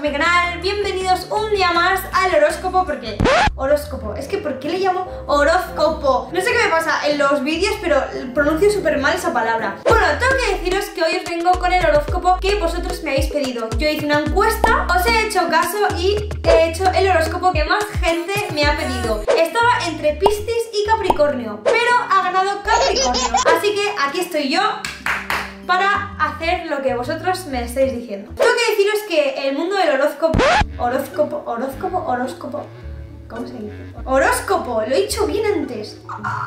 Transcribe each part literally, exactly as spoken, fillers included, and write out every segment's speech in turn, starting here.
mi canal, bienvenidos un día más al horóscopo. Porque horóscopo, es que ¿por qué le llamo horóscopo? No sé qué me pasa en los vídeos, pero pronuncio súper mal esa palabra. Bueno, tengo que deciros que hoy os vengo con el horóscopo que vosotros me habéis pedido. Yo hice una encuesta, os he hecho caso y he hecho el horóscopo que más gente me ha pedido. Estaba entre Piscis y Capricornio, pero ha ganado Capricornio. Así que aquí estoy yo para hacer lo que vosotros me estáis diciendo. Tengo que deciros que el mundo del horóscopo... Horóscopo, horóscopo, horóscopo... ¿Cómo se dice? Horóscopo, lo he dicho bien antes.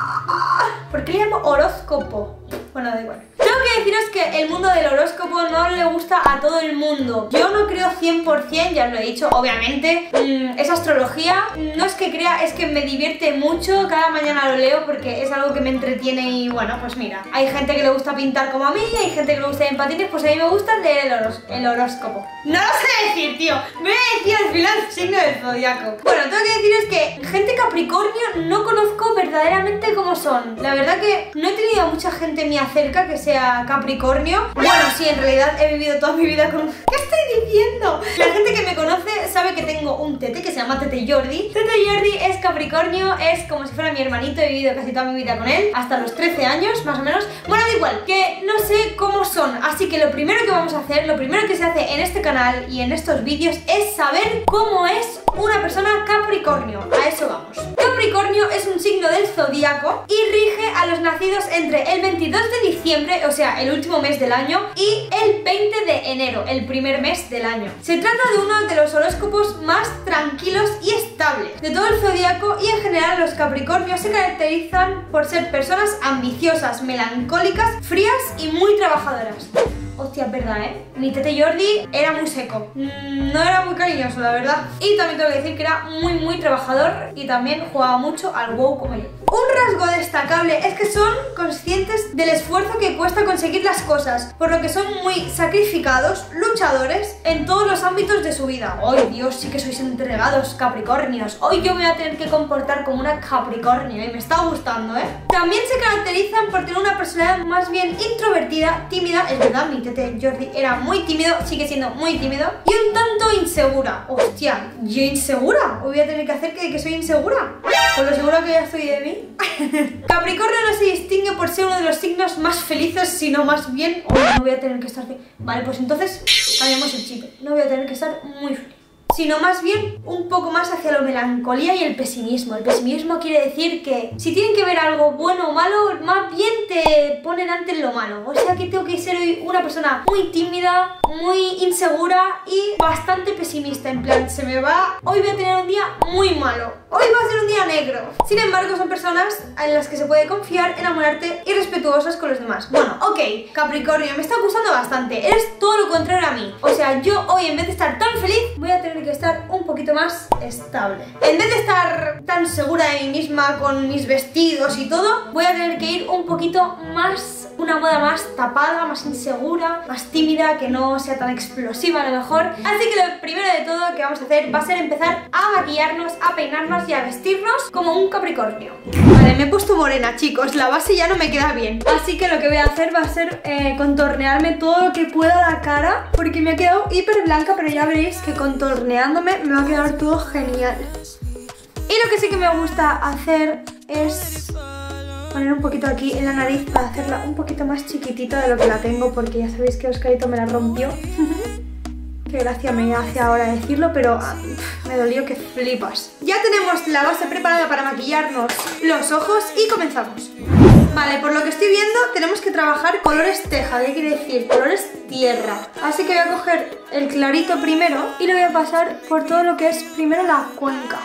¿Por qué le llamo horóscopo? Bueno, da igual. Tengo que deciros que el mundo del horóscopo no le gusta a todo el mundo. Yo no creo cien por cien, ya os lo he dicho, obviamente. Mmm, es astrología. No es que crea, es que me divierte mucho. Cada mañana lo leo porque es algo que me entretiene y bueno, pues mira. Hay gente que le gusta pintar como a mí, hay gente que le gusta ir en patines, pues a mí me gusta leer el, horos el horóscopo. No lo sé decir, tío. Me voy a decir al final el signo del zodiaco. Bueno, tengo que deciros que gente Capricornio no conozco verdaderamente cómo son. La verdad que no he tenido mucha gente mía cerca que sea Capricornio. Bueno, sí, en realidad he vivido toda mi vida con... ¿Qué estoy diciendo? La gente que me conoce sabe que tengo un tete que se llama Tete Jordi. Tete Jordi es Capricornio, es como si fuera mi hermanito. He vivido casi toda mi vida con él, hasta los trece años, más o menos. Bueno, da igual, que no sé cómo son. Así que lo primero que vamos a hacer, lo primero que se hace en este canal y en estos vídeos es saber cómo es una persona Capricornio. A eso vamos. Capricornio es un signo del zodíaco y rige a los nacidos entre el veintidós de diciembre, o sea, el último mes del año, y el veinte de enero, el primer mes del año. Se trata de uno de los horóscopos más tranquilos y estables de todo el zodíaco, y en general los Capricornios se caracterizan por ser personas ambiciosas, melancólicas, frías y muy trabajadoras. Hostia, es verdad, ¿eh? Mi Tete Jordi era muy seco. Mm, no era muy cariñoso, la verdad. Y también tengo que decir que era muy, muy trabajador y también jugaba mucho al WoW como yo. Un rasgo destacable es que son conscientes del esfuerzo que cuesta conseguir las cosas, por lo que son muy sacrificados, luchadores en todos los ámbitos de su vida. ¡Ay, Dios, sí que sois entregados, Capricornios! Hoy yo me voy a tener que comportar como una Capricornio y me está gustando, ¿eh? También se caracterizan por tener una personalidad más bien introvertida, tímida. Es verdad, mi Tete Jordi era muy tímido, sigue siendo muy tímido, y un tanto insegura. Hostia, ¿yo insegura? ¿O voy a tener que hacer que, que soy insegura? Con lo segura que ya estoy de mí. Capricornio no se distingue por ser uno de los signos más felices, sino más bien... Oh, no voy a tener que estar... Vale, pues entonces cambiamos el chip. No voy a tener que estar muy feliz, sino más bien un poco más hacia la melancolía y el pesimismo. El pesimismo quiere decir que si tienen que ver algo bueno o malo, más bien te ponen antes lo malo. O sea que tengo que ser hoy una persona muy tímida, muy insegura y bastante pesimista. En plan, se me va... Hoy voy a tener un día muy malo. Hoy va a ser un día negro. Sin embargo, son personas en las que se puede confiar, enamorarte y respetuosas con los demás. Bueno, ok, Capricornio, me está gustando bastante. Eres todo lo contrario a mí. O sea, yo hoy en vez de estar tan feliz, voy a tener que estar un poquito más estable. En vez de estar tan segura de mí misma con mis vestidos y todo, voy a tener que ir un poquito más, una moda más tapada, más insegura, más tímida, que no sea tan explosiva a lo mejor. Así que lo primero de todo que vamos a hacer va a ser empezar a maquillarnos, a peinarnos y a vestirnos como un Capricornio. Vale, me he puesto morena, chicos, la base ya no me queda bien, así que lo que voy a hacer va a ser eh, contornearme todo lo que pueda la cara, porque me ha quedado hiper blanca, pero ya veréis que contorneándome me va a quedar todo genial. Y lo que sí que me gusta hacer es poner un poquito aquí en la nariz para hacerla un poquito más chiquitita de lo que la tengo, porque ya sabéis que Oscarito me la rompió. Qué gracia me hace ahora decirlo, pero ah, me dolió que flipas. Ya tenemos la base preparada para maquillarnos los ojos y comenzamos. Vale, por lo que estoy viendo tenemos que trabajar colores teja. ¿Qué quiere decir? Colores tierra. Así que voy a coger el clarito primero y lo voy a pasar por todo lo que es primero la cuenca.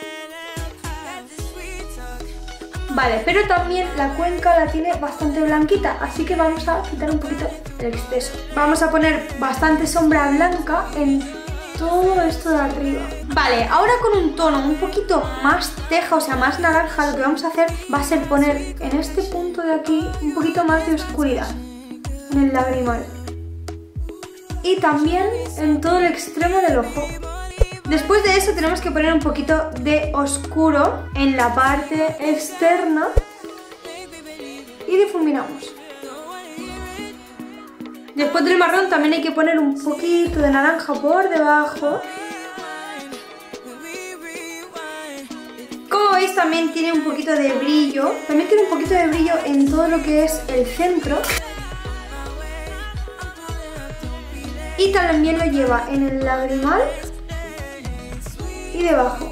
Vale, pero también la cuenca la tiene bastante blanquita, así que vamos a quitar un poquito el exceso. Vamos a poner bastante sombra blanca en todo esto de arriba. Vale, ahora con un tono un poquito más teja, o sea, más naranja, lo que vamos a hacer va a ser poner en este punto de aquí un poquito más de oscuridad, en el lagrimal. Y también en todo el extremo del ojo. Después de eso tenemos que poner un poquito de oscuro en la parte externa y difuminamos. Después del marrón también hay que poner un poquito de naranja por debajo. Como veis también tiene un poquito de brillo. También tiene un poquito de brillo en todo lo que es el centro. Y también lo lleva en el lagrimal y debajo.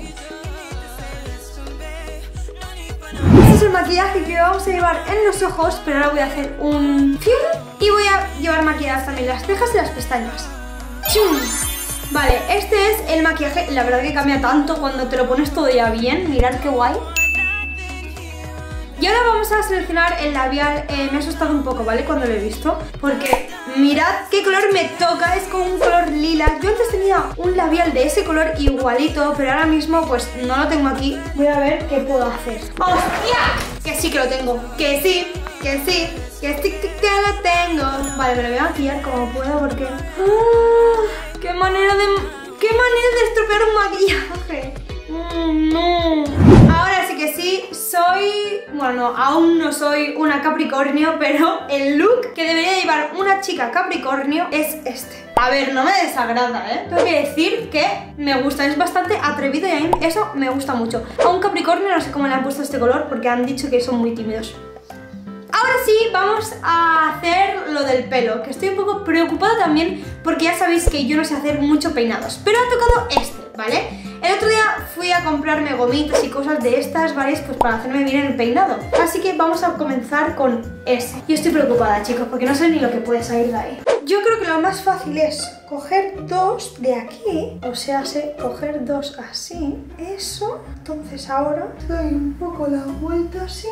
Este es el maquillaje que vamos a llevar en los ojos, pero ahora voy a hacer un fill y voy a llevar maquilladas también las cejas y las pestañas. ¡Chum! Vale, este es el maquillaje, la verdad que cambia tanto cuando te lo pones todo ya bien, mirad qué guay. Y ahora vamos a seleccionar el labial, eh, me ha asustado un poco, ¿vale? Cuando lo he visto, porque mirad qué color me toca, es con un color lila. Yo antes tenía un labial de ese color igualito, pero ahora mismo pues no lo tengo aquí. Voy a ver qué puedo hacer. ¡Hostia! Que sí que lo tengo, que sí, que sí, que sí que, que lo tengo. Vale, me lo voy a maquillar como puedo porque... ¡Ah! ¡Qué manera de... qué manera de estropear un maquillaje! Mm, no... Ahora sí que sí, soy... Bueno, no, aún no soy una Capricornio, pero el look que debería llevar una chica Capricornio es este. A ver, no me desagrada, ¿eh? Tengo que decir que me gusta, es bastante atrevido y a mí eso me gusta mucho. A un Capricornio no sé cómo le han puesto este color porque han dicho que son muy tímidos. Ahora sí, vamos a hacer lo del pelo, que estoy un poco preocupada también porque ya sabéis que yo no sé hacer mucho peinados, pero ha tocado este, ¿vale? El otro día fui a comprarme gomitas y cosas de estas, ¿vale? Pues para hacerme bien el peinado. Así que vamos a comenzar con ese. Yo estoy preocupada, chicos, porque no sé ni lo que puede salir de ahí. Yo creo que lo más fácil es coger dos de aquí, o sea, sé, coger dos así, eso. Entonces ahora doy un poco la vuelta así.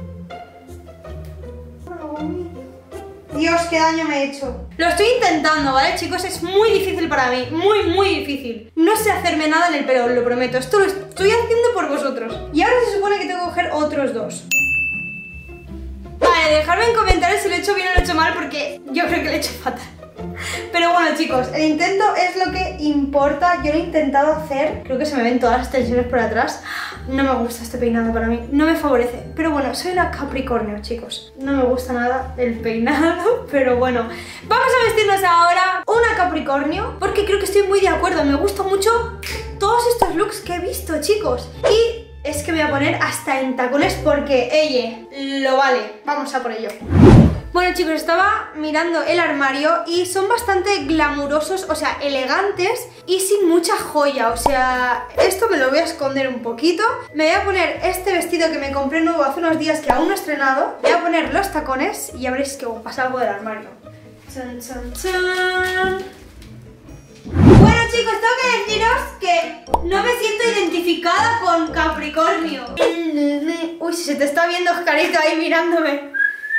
Dios, qué daño me he hecho. Lo estoy intentando, ¿vale, chicos? Es muy difícil para mí, muy, muy difícil. No sé hacerme nada en el pelo, os lo prometo. Esto lo estoy haciendo por vosotros. Y ahora se supone que tengo que coger otros dos. Vale, dejadme en comentarios si lo he hecho bien o lo he hecho mal, porque yo creo que lo he hecho fatal. Pero bueno, chicos, el intento es lo que importa. Yo lo he intentado hacer. Creo que se me ven todas las extensiones por atrás. No me gusta este peinado para mí, no me favorece. Pero bueno, soy una Capricornio, chicos. No me gusta nada el peinado, pero bueno. Vamos a vestirnos ahora una Capricornio, porque creo que estoy muy de acuerdo. Me gustan mucho todos estos looks que he visto, chicos. Y es que me voy a poner hasta en tacones porque, ella, lo vale. Vamos a por ello. Bueno, chicos, estaba mirando el armario y son bastante glamurosos, o sea, elegantes y sin mucha joya. O sea, esto me lo voy a esconder un poquito. Me voy a poner este vestido que me compré nuevo hace unos días que aún no he estrenado. Voy a poner los tacones y ya veréis que pasa algo del armario. Chan, chan, chan. Bueno, chicos, tengo que deciros que no me siento identificada con Capricornio. Uy, si se te está viendo Oscarito ahí mirándome.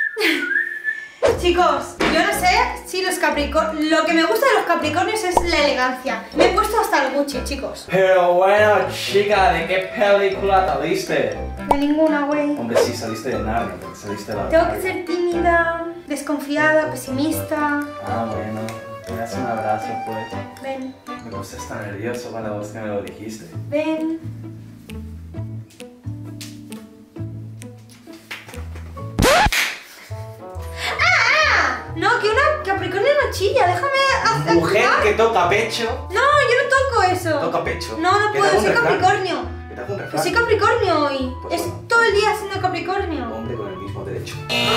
Chicos, yo no sé si los Capricornios... Lo que me gusta de los Capricornios es la elegancia. Me he puesto hasta el Gucci, chicos. Pero bueno, chica, ¿de qué película saliste? De ninguna, güey. Hombre, sí, saliste de Narnia, saliste de la... Tengo que ser tímida, desconfiada, pesimista. Ah, bueno, me das un abrazo, pues. Ven. Me puse hasta nervioso con la voz que me lo dijiste. Ven. No, que una Capricornio no chilla, déjame hacer. Mujer que toca pecho. No, yo no toco eso. Toca pecho. No, no puedo, soy Capricornio. ¿Qué te hago un Que refrán? soy Capricornio hoy. Pues es bueno. todo el día siendo Capricornio. Hombre con el mismo derecho.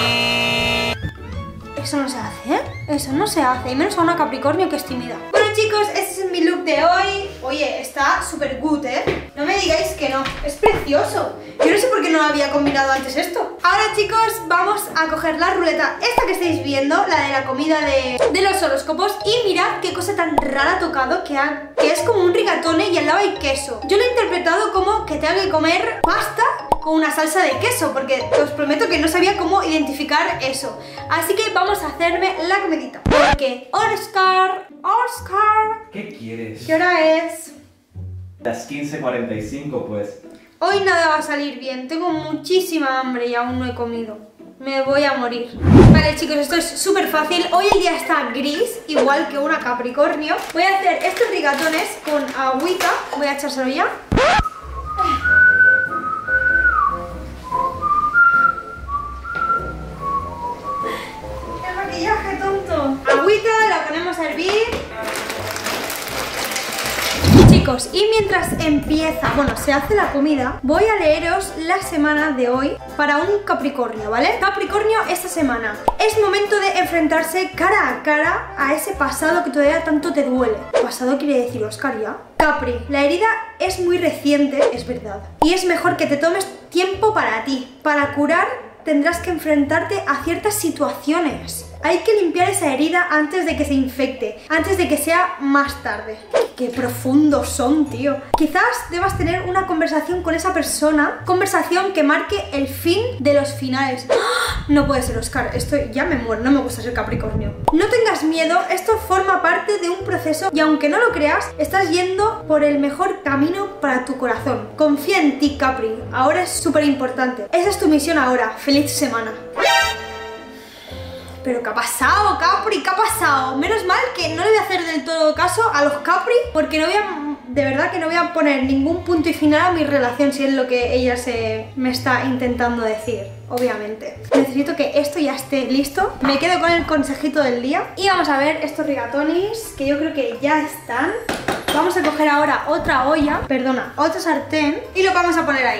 Eso no se hace, ¿eh? Eso no se hace, y menos a una Capricornio que es tímida. Bueno, chicos, este es mi look de hoy. Oye, está súper good, ¿eh? No me digáis que no, es precioso. Yo no sé por qué no había combinado antes esto. Ahora, chicos, vamos a coger la ruleta esta que estáis viendo, la de la comida de, de los horóscopos. Y mirad qué cosa tan rara ha tocado, que, ha, que es como un rigatone y al lado hay queso. Yo lo he interpretado como que tengo que comer pasta con una salsa de queso, porque os prometo que no sabía cómo identificar eso. Así que vamos a hacerme la comidita. Porque Oscar, Oscar, ¿Qué quieres? ¿qué hora es? Las quince cuarenta y cinco, pues. Hoy nada va a salir bien, tengo muchísima hambre y aún no he comido. Me voy a morir. Vale, chicos, esto es súper fácil. Hoy el día está gris, igual que una Capricornio. Voy a hacer estos rigatones con agüita. Voy a echárselo ya. ¡Qué maquillaje tonto! Agüita. agüita, la ponemos a hervir. Chicos, y mientras empieza, bueno, se hace la comida, voy a leeros la semana de hoy para un Capricornio, ¿vale? Capricornio, esta semana es momento de enfrentarse cara a cara a ese pasado que todavía tanto te duele. Pasado quiere decir Oscar ya. Capri, la herida es muy reciente, es verdad, y es mejor que te tomes tiempo para ti. Para curar tendrás que enfrentarte a ciertas situaciones. Hay que limpiar esa herida antes de que se infecte, antes de que sea más tarde. Qué profundos son, tío. Quizás debas tener una conversación con esa persona, conversación que marque el fin de los finales. ¡Ah! No puede ser, Oscar, esto ya me muero, no me gusta ser Capricornio. No tengas miedo, esto forma parte de un proceso y aunque no lo creas, estás yendo por el mejor camino para tu corazón. Confía en ti, Capri, ahora es súper importante. Esa es tu misión ahora. Feliz semana. ¿Pero qué ha pasado, Capri? ¿Qué ha pasado? Menos mal que no le voy a hacer del todo caso a los Capri, porque no voy a... De verdad que no voy a poner ningún punto y final a mi relación, si es lo que ella se me está intentando decir, obviamente. Necesito que esto ya esté listo. Me quedo con el consejito del día. Y vamos a ver estos rigatonis, que yo creo que ya están. Vamos a coger ahora otra olla, perdona, otra sartén, y lo vamos a poner ahí.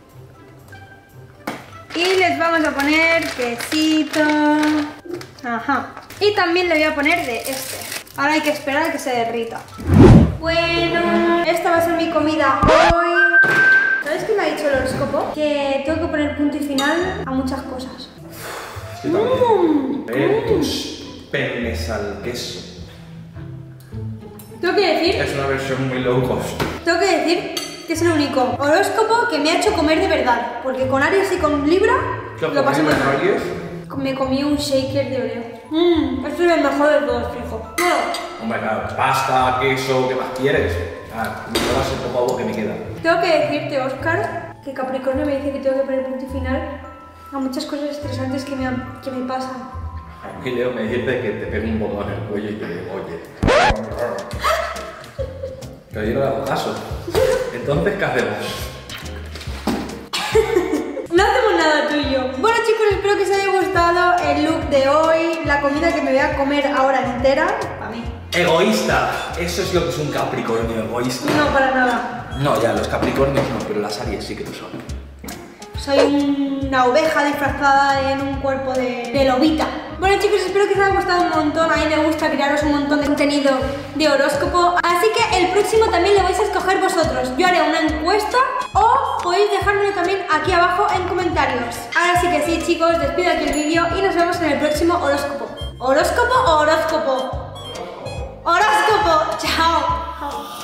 Y les vamos a poner quesito. Ajá. Y también le voy a poner de este. Ahora hay que esperar a que se derrita. Bueno, esta va a ser mi comida hoy. ¿Sabes qué me ha dicho el horóscopo? Que tengo que poner punto y final a muchas cosas. Yo también. Ver tus penes al queso. Tengo que decir... Es una versión muy low cost. Tengo que decir... que es el único horóscopo que me ha hecho comer de verdad. Porque con Aries y con Libra lo pasé muy mal. Aries? Me comí un shaker de Oreo. Mmm, esto es el mejor de todos, fijo. Bueno. Hombre, claro, pasta, queso, ¿qué más quieres? Ah, me llevas el poco agua que me queda. Tengo que decirte, Oscar, que Capricornio me dice que tengo que poner punto y final a muchas cosas estresantes que me, han, que me pasan. A mí Leo me dice que te pegue un botón en el cuello y te digo, oye. Pero yo no le hago caso. Entonces, ¿qué hacemos? No hacemos nada tú y yo. Bueno, chicos, espero que os haya gustado el look de hoy. La comida que me voy a comer ahora entera, para mí. Egoísta. Eso es lo que es un Capricornio, egoísta. No, para nada. No, ya, los Capricornios no, pero las Aries sí que lo son. Soy una oveja disfrazada en un cuerpo de, de lobita. Bueno, chicos, espero que os haya gustado un montón. A mí me gusta crearos un montón de contenido de horóscopo. Así que el próximo también lo vais a escoger vosotros. Yo haré una encuesta o podéis dejármelo también aquí abajo en comentarios. Ahora sí que sí, chicos, despido aquí el vídeo y nos vemos en el próximo horóscopo. ¿Horóscopo o horóscopo? Horóscopo. Chao.